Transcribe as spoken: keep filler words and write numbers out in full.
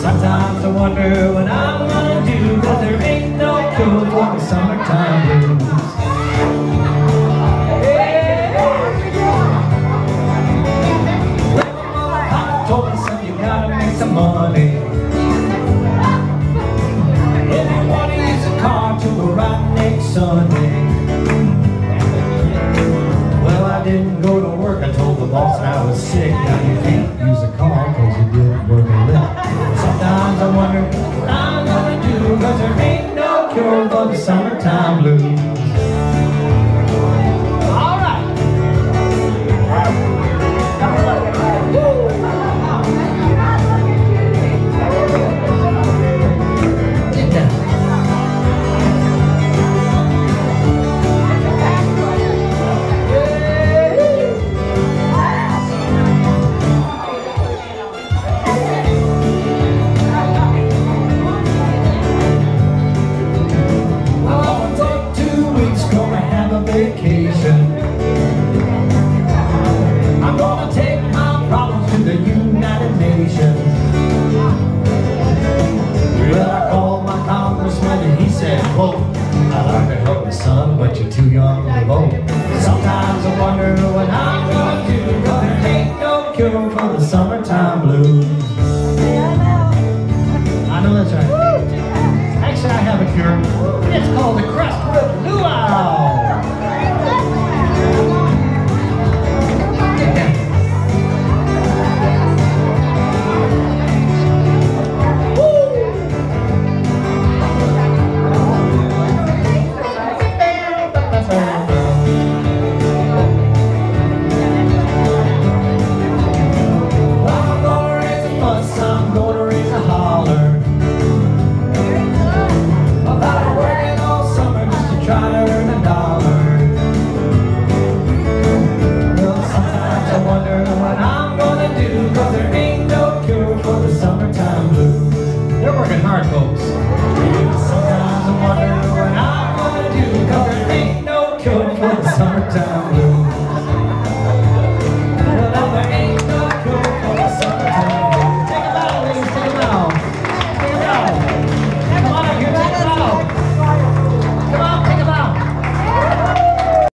Sometimes I wonder what I'm gonna do, 'cause there ain't no cure for the summertime blues. Hey. Well, my papa told me, son, you gotta make some money. Everyone needs a car to arrive next Sunday. Well, I didn't go to work. I told the boss I was sick. Now you can't use a car 'cause you didn't work a lick. Sometimes I wonder what I'm gonna do, 'cause there ain't no cure for the summertime blues. All right. Get down. Vacation. I'm gonna take my problems to the United Nations. Well, I called my congressman and he said, quote, I'd like to help you, son, but you're too young to vote. Sometimes I wonder what I'm gonna do, 'cause there ain't no cure for the summertime blues. I know that's right. Actually, I have a cure. It's called the Crestwood Luau. Hard, folks.